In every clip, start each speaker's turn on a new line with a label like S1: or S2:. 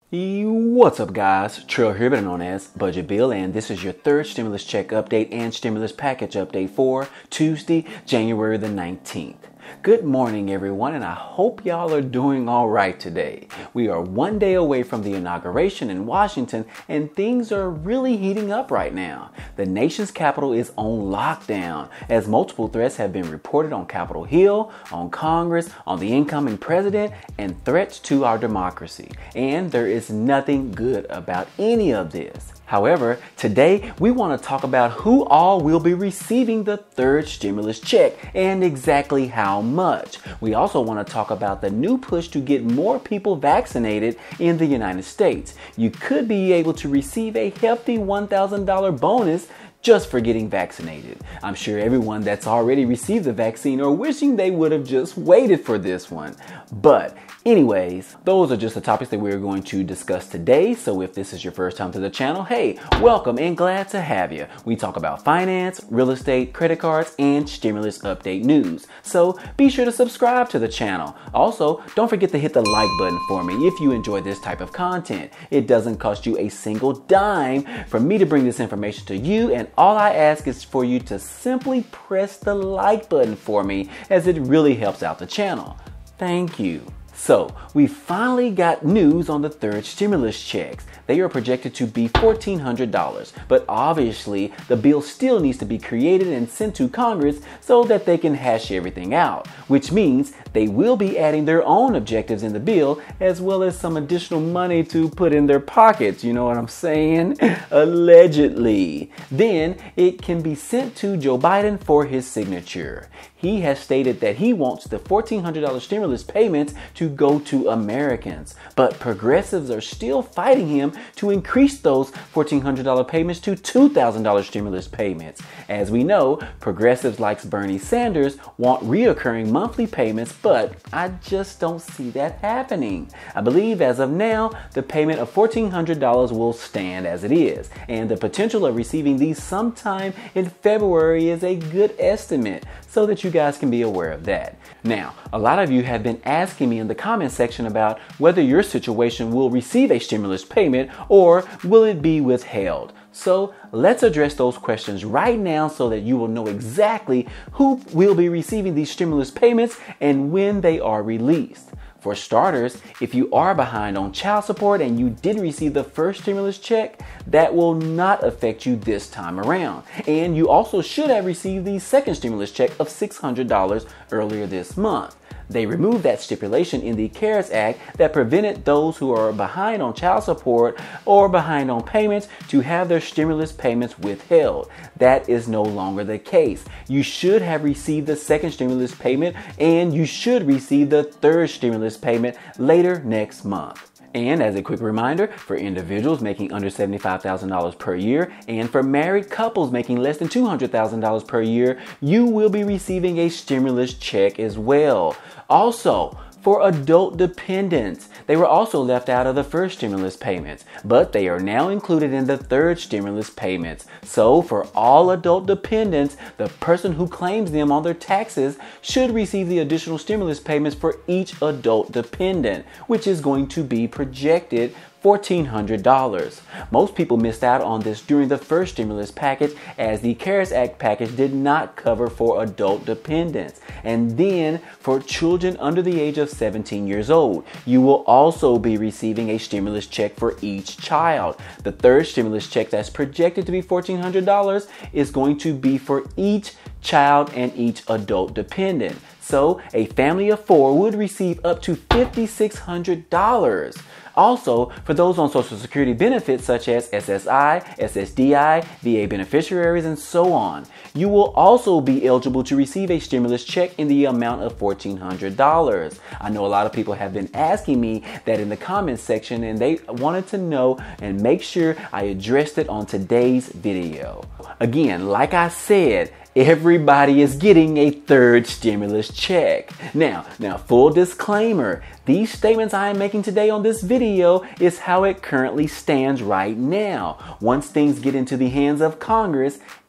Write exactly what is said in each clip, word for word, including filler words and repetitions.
S1: What's up, guys? Trill here, better known as Budget Bill, and this is your third stimulus check update and stimulus package update for Tuesday, January the nineteenth. Good morning, everyone, and I hope y'all are doing all right today. We are one day away from the inauguration in Washington, and things are really heating up right now. The nation's capital is on lockdown, as multiple threats have been reported on Capitol Hill, on Congress, on the incoming president, and threats to our democracy. And there is nothing good about any of this. However, today we want to talk about who all will be receiving the third stimulus check and exactly how much. We also want to talk about the new push to get more people vaccinated in the United States. You could be able to receive a hefty one thousand dollars bonus just for getting vaccinated. I'm sure everyone that's already received the vaccine are wishing they would have just waited for this one. But anyways, those are just the topics that we're going to discuss today. So if this is your first time to the channel, hey, welcome and glad to have you. We talk about finance, real estate, credit cards, and stimulus update news. So be sure to subscribe to the channel. Also, don't forget to hit the like button for me if you enjoy this type of content. It doesn't cost you a single dime for me to bring this information to you, and all I ask is for you to simply press the like button for me, as it really helps out the channel. Thank you. So, we finally got news on the third stimulus checks. They are projected to be fourteen hundred dollars, but obviously the bill still needs to be created and sent to Congress so that they can hash everything out, which means they will be adding their own objectives in the bill, as well as some additional money to put in their pockets, you know what I'm saying? Allegedly. Then it can be sent to Joe Biden for his signature. He has stated that he wants the fourteen hundred dollars stimulus payments to go to Americans, but progressives are still fighting him to increase those fourteen hundred dollars payments to two thousand dollars stimulus payments. As we know, progressives like Bernie Sanders want reoccurring monthly payments, but I just don't see that happening. I believe as of now, the payment of fourteen hundred dollars will stand as it is, and the potential of receiving these sometime in February is a good estimate, so that you guys can be aware of that. Now, a lot of you have been asking me in the comment section about whether your situation will receive a stimulus payment or will it be withheld. So let's address those questions right now so that you will know exactly who will be receiving these stimulus payments and when they are released. For starters, if you are behind on child support and you didn't receive the first stimulus check, that will not affect you this time around. And you also should have received the second stimulus check of six hundred dollars earlier this month. They removed that stipulation in the CARES Act that prevented those who are behind on child support or behind on payments to have their stimulus payments withheld. That is no longer the case. You should have received the second stimulus payment, and you should receive the third stimulus payment later next month. And as a quick reminder, for individuals making under seventy-five thousand dollars per year and for married couples making less than two hundred thousand dollars per year, you will be receiving a stimulus check as well. Also, for adult dependents, they were also left out of the first stimulus payments, but they are now included in the third stimulus payments. So for all adult dependents, the person who claims them on their taxes should receive the additional stimulus payments for each adult dependent, which is going to be projected fourteen hundred dollars. Most people missed out on this during the first stimulus package, as the CARES Act package did not cover for adult dependents. And then for children under the age of seventeen years old, you will also be receiving a stimulus check for each child. The third stimulus check that's projected to be fourteen hundred dollars is going to be for each child and each adult dependent. So a family of four would receive up to five thousand six hundred dollars. Also, for those on Social Security benefits such as S S I, S S D I, V A beneficiaries, and so on, you will also be eligible to receive a stimulus check in the amount of fourteen hundred dollars. I know a lot of people have been asking me that in the comments section, and they wanted to know and make sure I addressed it on today's video. Again, like I said, everybody is getting a third stimulus check. Now, now, full disclaimer, these statements I am making today on this video is how it currently stands right now. Once things get into the hands of Congress,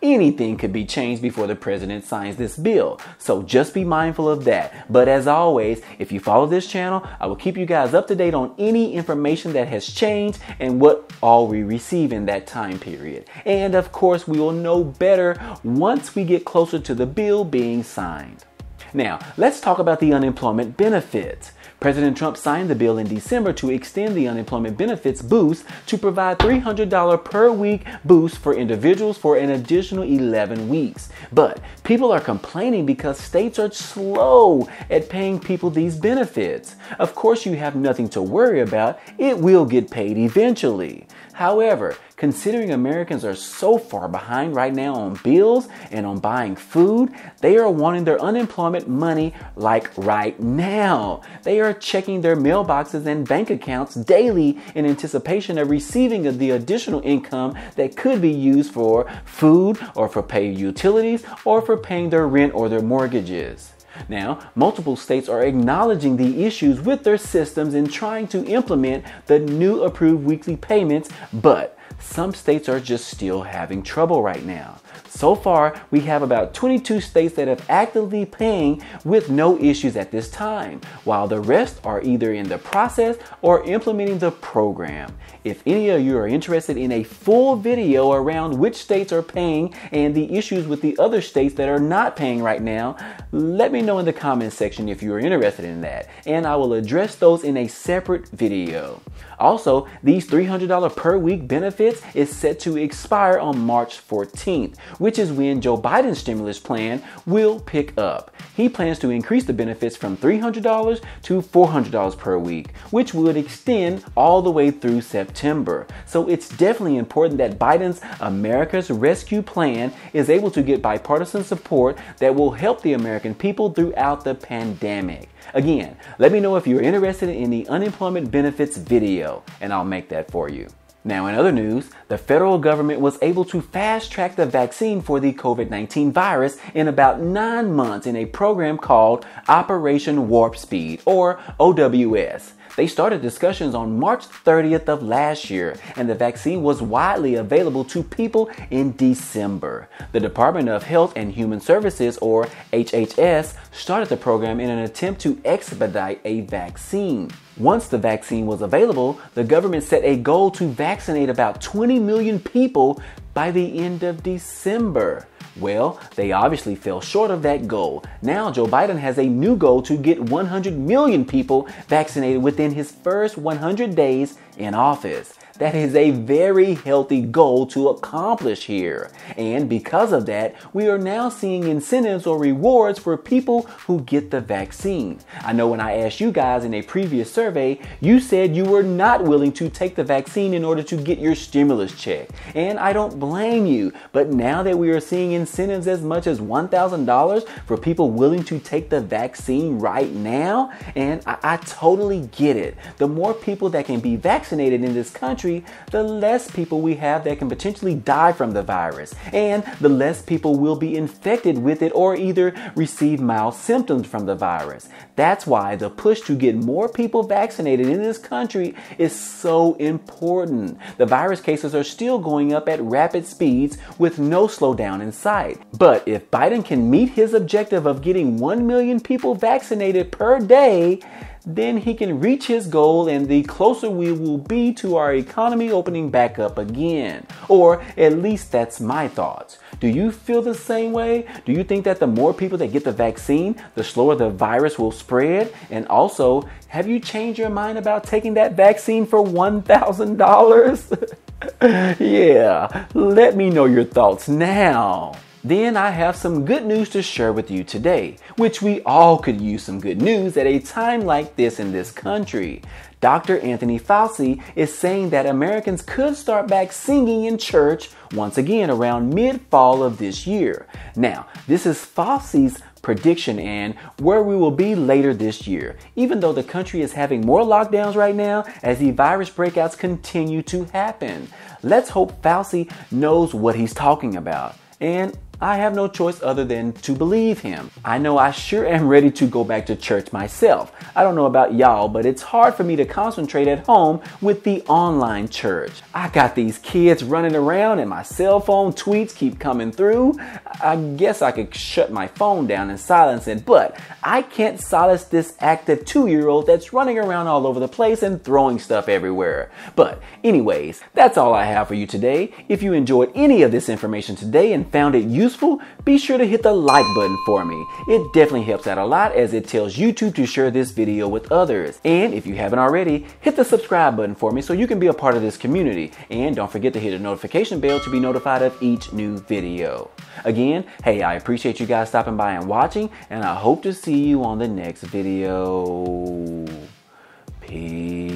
S1: anything could be changed before the president signs this bill. So just be mindful of that. But as always, if you follow this channel, I will keep you guys up to date on any information that has changed and what all we receive in that time period. And of course, we will know better once we get closer to the bill being signed. Now, let's talk about the unemployment benefits. President Trump signed the bill in December to extend the unemployment benefits boost to provide three hundred dollars per week boost for individuals for an additional eleven weeks. But people are complaining because states are slow at paying people these benefits. Of course, you have nothing to worry about. It will get paid eventually. However, considering Americans are so far behind right now on bills and on buying food, they are wanting their unemployment money like right now. They are checking their mailboxes and bank accounts daily in anticipation of receiving the additional income that could be used for food or for paying utilities or for paying their rent or their mortgages. Now, multiple states are acknowledging the issues with their systems and trying to implement the new approved weekly payments, but some states are just still having trouble right now. So far, we have about twenty-two states that are actively paying with no issues at this time, while the rest are either in the process or implementing the program. If any of you are interested in a full video around which states are paying and the issues with the other states that are not paying right now, let me know in the comment section if you are interested in that, and I will address those in a separate video. Also, these three hundred dollars per week benefits is set to expire on March fourteenth, which is when Joe Biden's stimulus plan will pick up. He plans to increase the benefits from three hundred dollars to four hundred dollars per week, which would extend all the way through September. So it's definitely important that Biden's America's Rescue Plan is able to get bipartisan support that will help the American people throughout the pandemic. Again, let me know if you're interested in the unemployment benefits video, and I'll make that for you. Now, in other news, the federal government was able to fast track the vaccine for the COVID nineteen virus in about nine months in a program called Operation Warp Speed, or O W S. They started discussions on March thirtieth of last year, and the vaccine was widely available to people in December. The Department of Health and Human Services, or H H S, started the program in an attempt to expedite a vaccine. Once the vaccine was available, the government set a goal to vaccinate about twenty million people by the end of December. Well, they obviously fell short of that goal. Now Joe Biden has a new goal to get one hundred million people vaccinated within his first one hundred days in office. That is a very healthy goal to accomplish here. And because of that, we are now seeing incentives or rewards for people who get the vaccine. I know when I asked you guys in a previous survey, you said you were not willing to take the vaccine in order to get your stimulus check. And I don't blame you. But now that we are seeing incentives as much as one thousand dollars for people willing to take the vaccine right now, and I, I totally get it. The more people that can be vaccinated in this country, the less people we have that can potentially die from the virus, and the less people will be infected with it or either receive mild symptoms from the virus. That's why the push to get more people vaccinated in this country is so important. The virus cases are still going up at rapid speeds with no slowdown in sight. But if Biden can meet his objective of getting one million people vaccinated per day, then he can reach his goal, and the closer we will be to our economy opening back up again. Or at least that's my thoughts. Do you feel the same way? Do you think that the more people that get the vaccine, the slower the virus will spread? And also, have you changed your mind about taking that vaccine for one thousand dollars? Yeah, let me know your thoughts now. Then I have some good news to share with you today, which we all could use some good news at a time like this in this country. Doctor Anthony Fauci is saying that Americans could start back singing in church once again around mid-fall of this year. Now, this is Fauci's prediction and where we will be later this year, even though the country is having more lockdowns right now as the virus breakouts continue to happen. Let's hope Fauci knows what he's talking about. And I have no choice other than to believe him. I know I sure am ready to go back to church myself. I don't know about y'all, but it's hard for me to concentrate at home with the online church. I got these kids running around and my cell phone tweets keep coming through. I guess I could shut my phone down and silence it, but I can't silence this active two-year-old that's running around all over the place and throwing stuff everywhere. But anyways, that's all I have for you today. If you enjoyed any of this information today and found it useful, be sure to hit the like button for me. It definitely helps out a lot as it tells YouTube to share this video with others. And if you haven't already, hit the subscribe button for me so you can be a part of this community. And don't forget to hit the notification bell to be notified of each new video. Again, hey, I appreciate you guys stopping by and watching, and I hope to see you on the next video. Peace.